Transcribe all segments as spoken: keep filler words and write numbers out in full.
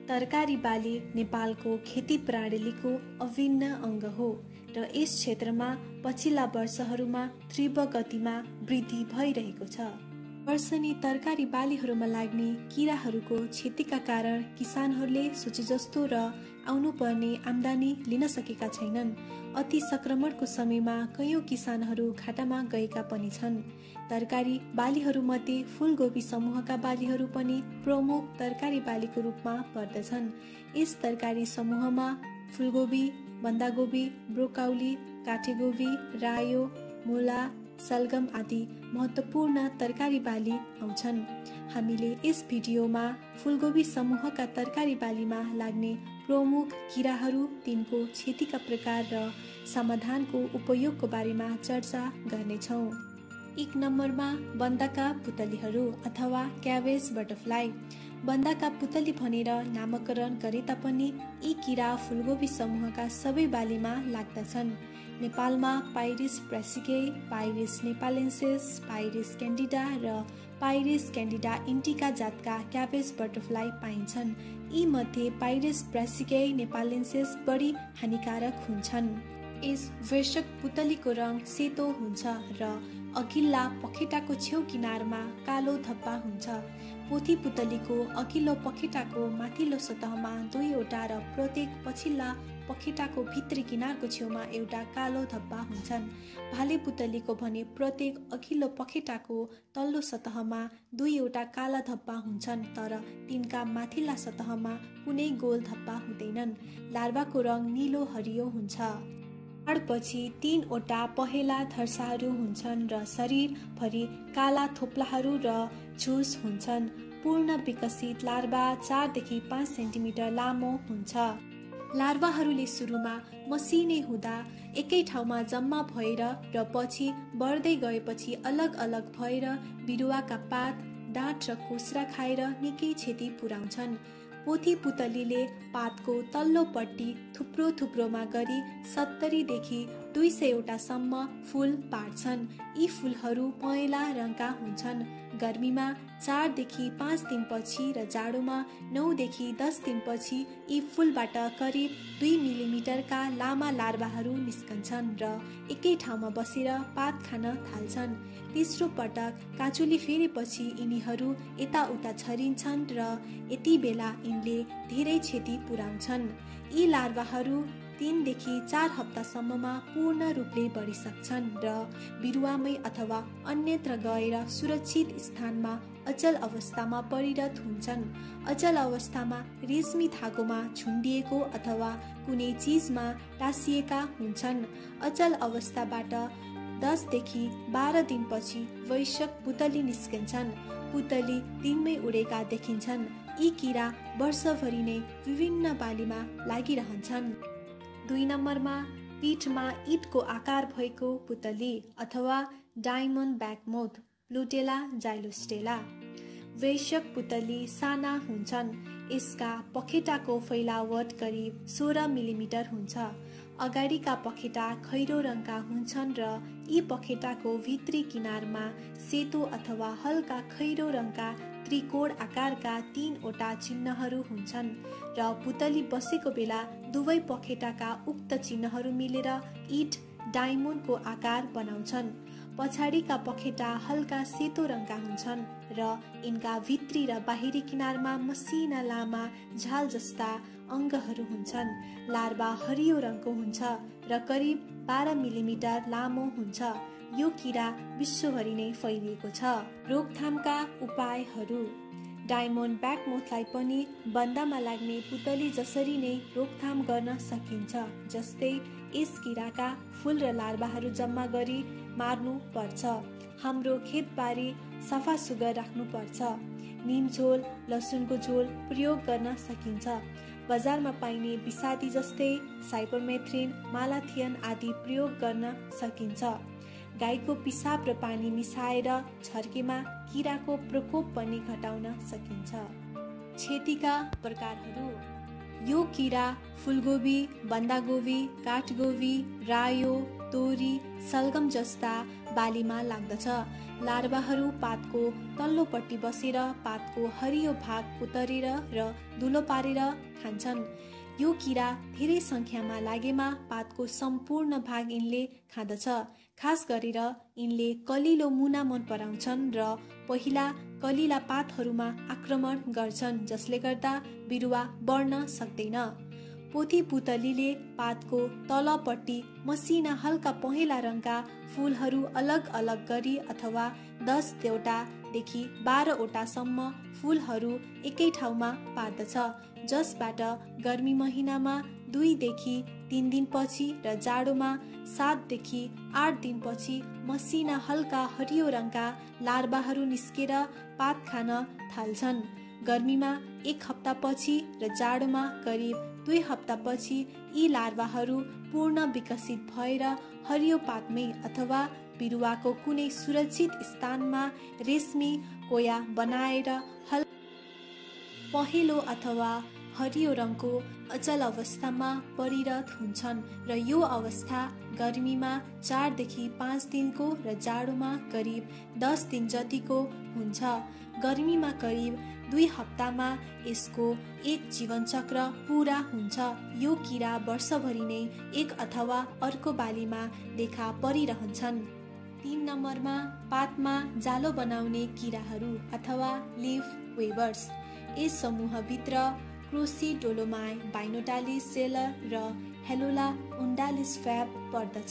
तरकारी बाली नेपालको खेती प्रणालीको अभिन्न अङ्ग हो र यस क्षेत्रमा पछिल्ला वर्षहरूमा तीव्र गतिमा वृद्धि भइरहेको छ। वर्षनी तरकारी बालीहरूमा लाग्ने किराहरूको क्षतिका कारण किसानहरूले सोचे जस्तो र आउनुपर्ने आम्दानी लिन सकेका छैनन्। अति संक्रमणको समयमा कयौं किसानहरू घाटामा गएका पनि छन्। तरकारी बालीहरूमध्ये फूलगोपी समूहका बालीहरू पनि प्रमुख तरकारी बालीको रूपमा पर्दछन्। यस तरकारी समूहमा फूलगोपी, बन्दागोपी, ब्रोकाउली, काटेगोपी, रायो, मूला, सलगम आदि महत्त्वपूर्ण तरकारी बाली आउँछन्। हामीले यस भिडियोमा फूलगोपी समूहका तरकारी बालीमा लाग्ने प्रमुख किराहरू, तिनको क्षतिका प्रकार र समाधानको उपयोगको बारेमा चर्चा गर्नेछौँ। एक नम्बरमा बन्दाका पुतलीहरू अथवा क्याबेज बटरफ्लाई। बन्दाका पुतली भनेर नामकरण गरे तापनि यी किरा फूलगोपी समूहका सबै बालीमा लाग्दछन्। नेपालमा पाइरिस ब्रासिके, पाइरिस नेपालेन्सिस, पाइरिस क्यान्डिडा र पाइरिस क्यान्डिडा इन्डिका जातका क्याबेज बटरफ्लाई पाइन्छन्। यी मध्ये पाइरिस ब्रासिके नेपालेन्सिस बढी हानिकारक हुन्छन्। यस वृषक पुतलीको रङ सेतो हुन्छ र अघिल्ला पखेटाको छेउ किनारमा कालो धब्बा हुन्छ। पोथी पुतलीको अघिल्लो पखेटाको माथिल्लो सतहमा दुईवटा र प्रत्येक पछिल्ला पखेटाको भित्री किनारको छेउमा एउटा कालो धब्बा हुन्छन्। भाले पुतलीको भने प्रत्येक अघिल्लो पखेटाको तल्लो सतहमा दुईवटा काला धब्बा हुन्छन्, तर तिनका माथिल्ला सतहमा कुनै गोल धब्बा हुँदैनन्। लार्वाको रङ निलो हरियो हुन्छ। पछि तीनवटा पहेँला धर्साहरू हुन्छन् र शरीरभरि काला थोप्लाहरू र झुस हुन्छन्। पूर्ण विकसित लार्वा चारदेखि पाँच सेन्टिमिटर लामो हुन्छ। लार्वाहरूले सुरुमा मसिनै हुँदा एकै ठाउँमा जम्मा भएर र पछि बढ्दै गएपछि अलग अलग भएर बिरुवाका पात, डाँठ र कोस्रा खाएर निकै क्षति पुर्याउँछन्। पोथी पुतलीले पातको तल्लोपट्टि थुप्रो थुप्रोमा गरी सत्तरीदेखि दुई सयवटासम्म फूल पार्छन्। यी फूलहरू पहेँला रङका हुन्छन्। गर्मीमा चारदेखि पाँच दिनपछि र जाडोमा नौदेखि दस दिनपछि यी फूलबाट करिब दुई मिलिमिटरका लामा लार्वाहरू निस्कन्छन् र एकै ठाउँमा बसेर पात खान थाल्छन्। तेस्रो पटक काँचुली फेरेपछि यिनीहरू यताउता छरिन्छन् र यति बेला यिनले धेरै क्षति पुर्याउँछन्। यी लार्वाहरू तीनदेखि चार हप्तासम्ममा पूर्ण रूपले बढिसक्छन् र बिरुवामै अथवा अन्यत्र गएर सुरक्षित स्थानमा अचल अवस्थामा परिणत हुन्छन्। अचल अवस्थामा रेशमी धागोमा झुन्डिएको अथवा कुनै चिजमा टाँसिएका हुन्छन्। अचल अवस्थाबाट दसदेखि बाह्र दिनपछि वयस्क पुतली निस्कन्छन्। पुतली दिनमै उडेका देखिन्छन्। यी किरा वर्षभरि नै विभिन्न बालीमा लागिरहन्छन्। दुई नम्बरमा पीठमा ईटको आकार भएको पुतली अथवा डायमन्ड ब्याकमोथ प्लुटेला जाइलोस्टेला। वयस्क पुतली साना हुन्छन्। यसका पखेटाको फैलावट करिब सोह्र मिलिमिटर हुन्छ। अगाडिका पखेटा खैरो रङका हुन्छन् र यी पखेटाको भित्री किनारमा सेतो अथवा हल्का खैरो रङका त्रिकोण आकारका तीनवटा चिन्हहरू हुन्छन् र पुतली बसेको बेला दुवै पखेटाका उक्त चिन्हहरू मिलेर ईट डायमन्डको आकार बनाउँछन्। पछाडिका पखेटा हल्का सेतो रङका हुन्छन् र यिनका भित्री र बाहिरी किनारमा मसिना लामा झाल जस्ता अङ्गहरू हुन्छन्। लार्वा हरियो रङको हुन्छ र करिब बाह्र मिलिमिटर लामो हुन्छ। यो किरा विश्वभरि नै फैलिएको छ। रोकथामका उपायहरू। डायमन्ड ब्याकमोथलाई पनि बन्दामा लाग्ने पुतली जसरी नै रोकथाम गर्न सकिन्छ। जस्तै यस किराका फूल र लार्वाहरू जम्मा गरी मार्नु पर्छ। हाम्रो खेतबारी सफा सुग्घर राख्नु पर्छ। निम झोल, लसुनको झोल प्रयोग गर्न सकिन्छ। बजारमा पाइने विषादी जस्तै साइपरमेथ्रिन, मालाथियन आदि प्रयोग गर्न सकिन्छ। गाईको पिसाब र पानी मिसाएर छर्केमा किराको प्रकोप पनि घटाउन सकिन्छ। क्षतिका प्रकारहरू। यो किरा फूलगोबी, बन्दागोबी, काठगोबी, रायो, तोरी, सलगम जस्ता बालीमा लाग्दछ। लार्भाहरू पातको तल्लोपट्टि बसेर पातको हरियो भाग उतरेर र धुलो पारेर खान्छन्। यो किरा धेरै संख्यामा लागेमा पातको सम्पूर्ण भाग यिनले खाँदछ। खास गरेर यिनले कलिलो मुना मन पराउँछन् र पहिला कलिला पातहरूमा आक्रमण गर्छन्, जसले गर्दा बिरुवा बढ्न सक्दैन। पोथी पुतलीले पातको तलपट्टि मसिना हल्का पहेँला रङका फूलहरू अलग अलग गरी अथवा दसवटा देखि बाह्रवटासम्म फूलहरू एकै ठाउँमा पार्दछ, जसबाट गर्मी महिनामा दुईदेखि तीन दिनपछि र जाडोमा सातदेखि आठ दिनपछि मसिना हल्का हरियो रङका लार्भाहरू निस्केर पात खान थाल्छन्। गर्मीमा एक हप्तापछि र जाडोमा करिब दुई हप्तापछि यी लार्भाहरू पूर्ण विकसित भएर हरियो पातमै अथवा बिरुवाको कुनै सुरक्षित स्थानमा रेशमी कोया बनाएर हल पहेँलो अथवा हरियो रङको अचल अवस्थामा परिणत हुन्छन् र यो अवस्था गर्मीमा चारदेखि पाँच दिनको र जाडोमा करिब दस दिन जतिको हुन्छ। गर्मीमा करिब दुई हप्तामा यसको एक जीवनचक्र पूरा हुन्छ। यो किरा वर्षभरि नै एक अथवा अर्को बालीमा देखा परिरहन्छन्। तीन नम्बरमा पातमा जालो बनाउने किराहरू अथवा लिफ वेवर्स। यस समूहभित्र क्रोसिडोलोमाई बाइनोटालिस जेलर र हेलोला उन्डालिस फ्याब पर्दछ।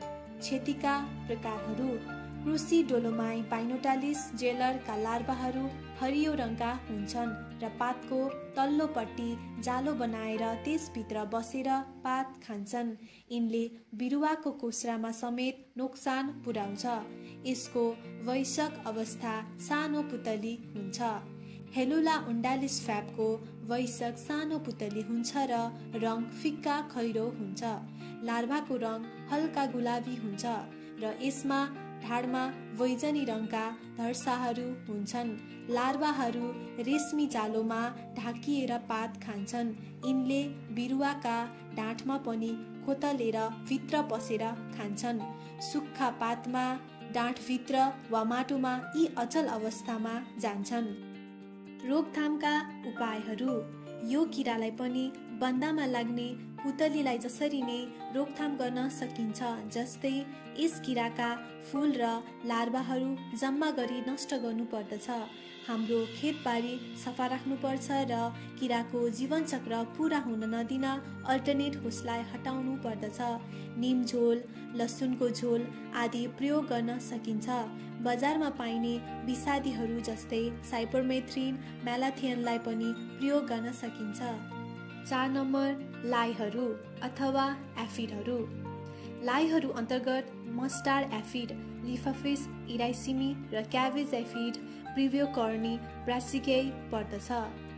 क्षतिका प्रकारहरू। क्रोसिडोलोमाई बाइनोटालिस जेलरका लार्भाहरू हरियो रङका हुन्छन् र पातको तल्लोपट्टि जालो बनाएर त्यसभित्र बसेर पात खान्छन्। यिनले बिरुवाको कोस्रामा समेत नोक्सान पुर्याउँछ। यसको वयस्क अवस्था सानो पुतली हुन्छ। हेलोला उन्डालिस फ्याबको वयस्क सानो पुतली हुन्छ र रङ फिक्का खैरो हुन्छ। लार्भाको रङ हल्का गुलाबी हुन्छ र यसमा ढाडमा वैजनी रङका धर्साहरू हुन्छन्। लार्भाहरू रेशमी जालोमा ढाकिएर पात खान्छन्। यिनले बिरुवाका डाँठमा पनि खोतलेर भित्र पसेर खान्छन्। सुक्खा पातमा, डाँठभित्र वा माटोमा यी अचल अवस्थामा जान्छन्। रोकथामका उपायहरू। यो किरालाई पनि बन्दामा लाग्ने पुतलीलाई जसरी नै रोकथाम गर्न सकिन्छ, जस्तै यस किराका फूल र लार्भाहरू जम्मा गरी नष्ट गर्नुपर्दछ। हाम्रो खेतबारी सफा राख्नुपर्छ र किराको जीवनचक्र पूरा हुन नदिन अल्टरनेट होस्टलाई हटाउनु पर्दछ। निम झोल, लसुनको झोल आदि प्रयोग गर्न सकिन्छ। बजारमा पाइने विषादीहरू जस्तै साइपरमेथ्रिन, म्यालाथियनलाई पनि प्रयोग गर्न सकिन्छ। चार नम्बर लाइहरू अथवा एफिडहरू। लाइहरू अन्तर्गत मस्टार्ड एफिड, लिफाफिस इराइसिमी र क्याबेज एफिड, प्रिभियोकर्नी ब्रासिकेई पर्दछ।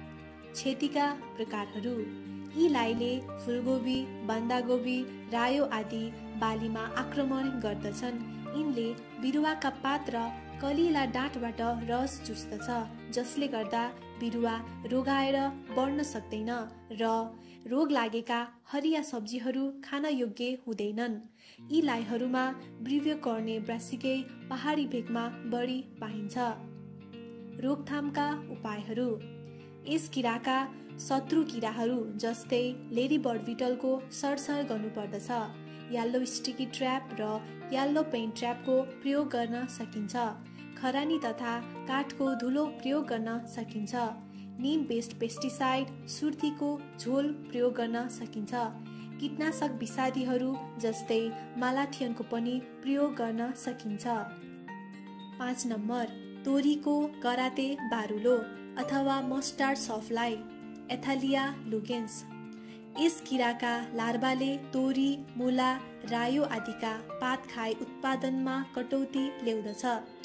क्षतिका प्रकारहरू। यी लाइले फुलगोबी, बन्दागोबी, रायो आदि बालीमा आक्रमण गर्दछन्। यिनले बिरुवाका पात र कलिला डाँठबाट रस चुस्दछ, जसले गर्दा बिरुवा रोगाएर बढ्न सक्दैन र रोग लागेका हरिया सब्जीहरू खान योग्य हुँदैनन्। यी लाइहरूमा ब्रिभियोकर्नी ब्रासिकेई पहाडी भेगमा बढी पाइन्छ। रोकथामका उपायहरू। यस किराका शत्रु किराहरू जस्तै लेडीबर्ड बिटलको सरसर गर्नुपर्दछ। येल्लो स्टिकी ट्र्याप र येल्लो पेन्ट ट्र्यापको प्रयोग गर्न सकिन्छ। खरानी तथा काठको धुलो प्रयोग गर्न सकिन्छ। निम बेस्ड पेस्टिसाइड, सुर्तीको झोल प्रयोग गर्न सकिन्छ। कीटनाशक विषादीहरू जस्तै मालाथियनको पनि प्रयोग गर्न सकिन्छ। पाँच नम्बर तोरीको कराते बारुलो अथवा मस्टार्ड सफ्लाई, एथालिया लुगेन्स। यस किराका लार्भाले तोरी, मुला, रायो आदिका पात खाए उत्पादनमा कटौती ल्याउँदछ।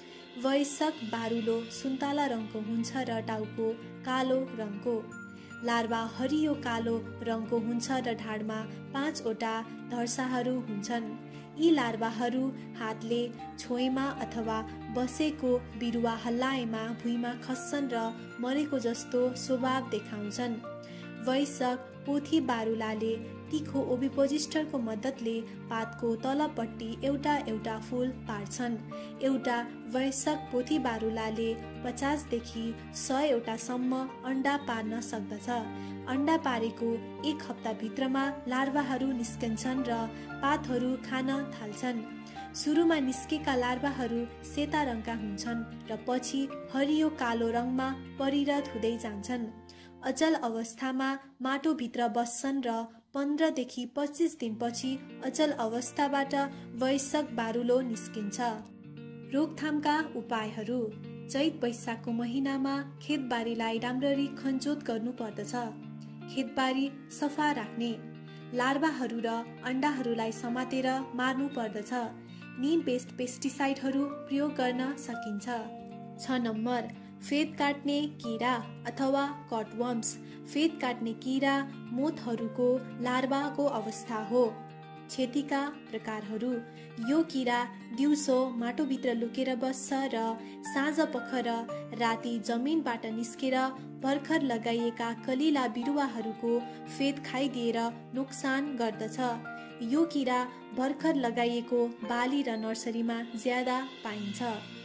वयस्क बारुलो सुन्तला रङको हुन्छ र टाउको कालो रङको। लार्भा हरियो कालो रङको हुन्छ र ढाडमा पाँचवटा धर्साहरू हुन्छन्। यी लार्भाहरू हातले छोएमा अथवा बसेको बिरुवा हल्लाएमा भुइँमा खस्छन् र मरेको जस्तो स्वभाव देखाउँछन्। वयस्क पोथी बारुलाले तीखो ओभिपोजिस्टरको मद्दतले पातको तलपट्टि एउटा एउटा फूल पार्छन्। एउटा वयस्क पोथीबारुलाले पचासदेखि सयवटासम्म अन्डा पार्न सक्दछ। अन्डा पारेको एक हप्ताभित्रमा लार्भाहरू निस्कन्छन् र पातहरू खान थाल्छन्। सुरुमा निस्केका लार्भाहरू सेता रङका हुन्छन् र पछि हरियो कालो रङमा परिणत हुँदै जान्छन्। अचल अवस्थामा माटोभित्र बस्छन् र पन्ध्रदेखि पच्चिस दिनपछि अचल अवस्थाबाट वयस्क बारुलो निस्किन्छ। रोकथामका उपायहरू। चैत वैशाखको महिनामा खेतबारीलाई राम्ररी खनजोत गर्नु पर्दछ। खेतबारी सफा राख्ने, लार्भाहरू र अन्डाहरूलाई समातेर मार्नु पर्दछ। नीम बेस्ड पेस्टिसाइडहरू प्रयोग गर्न सकिन्छ। छ नम्बर, फेद काट्ने किरा अथवा कटवर्म्स। फेद काट्ने किरा मोथहरूको लार्भाको अवस्था हो। क्षतिका प्रकारहरू। यो किरा दिउँसो माटोभित्र लुकेर बस्छ र साँझ पख र राति जमिनबाट निस्केर भर्खर लगाइएका कलिला बिरुवाहरूको फेद खाइदिएर नोक्सान गर्दछ। यो किरा भर्खर लगाइएको बाली र नर्सरीमा ज्यादा पाइन्छ।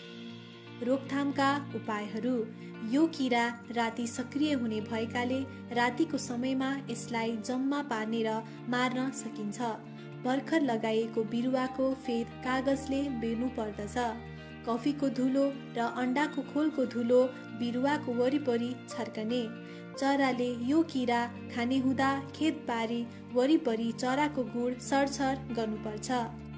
रोकथामका उपायहरू। यो किरा राति सक्रिय हुने भएकाले रातिको समयमा यसलाई जम्मा पार्ने र मार्न सकिन्छ। भर्खर लगाइएको बिरुवाको फेद कागजले बेर्नु पर्दछ। कफीको धुलो र अन्डाको खोलको धुलो बिरुवाको वरिपरि छर्कने। चराले यो किरा खाने हुँदा खेतबारी वरिपरि चराको गुड सरसर गर्नुपर्छ।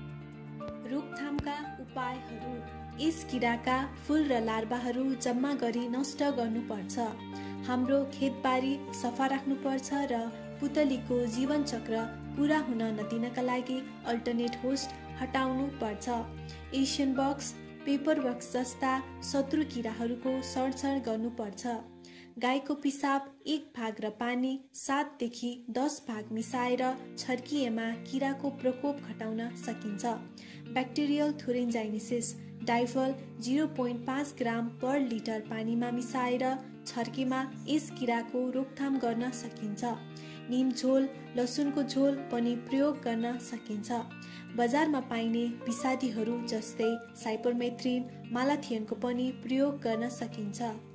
रोकथामका उपायहरू। यस किराका फूल र लार्भाहरू जम्मा गरी नष्ट गर्नुपर्छ। हाम्रो खेतबारी सफा राख्नुपर्छ र पुतलीको जीवन चक्र पूरा हुन नदिनका लागि अल्टरनेट होस्ट हटाउनु पर्छ। एसियन बक्स, पेपर बक्स जस्ता शत्रु किराहरूको सरसर गर्नुपर्छ। गाईको पिसाब एक भाग र पानी सातदेखि दस भाग मिसाएर छर्किएमा किराको प्रकोप घटाउन सकिन्छ। ब्याक्टेरियल थुरिन्जाइनिसिस डाइफल जिरो पोइन्ट पाँच ग्राम पर लिटर पानीमा मिसाएर छर्केमा यस किराको रोकथाम गर्न सकिन्छ। निम झोल, लसुनको झोल पनि प्रयोग गर्न सकिन्छ। बजारमा पाइने विषादीहरू जस्तै साइपरमेथ्रिन, मालाथियनको पनि प्रयोग गर्न सकिन्छ।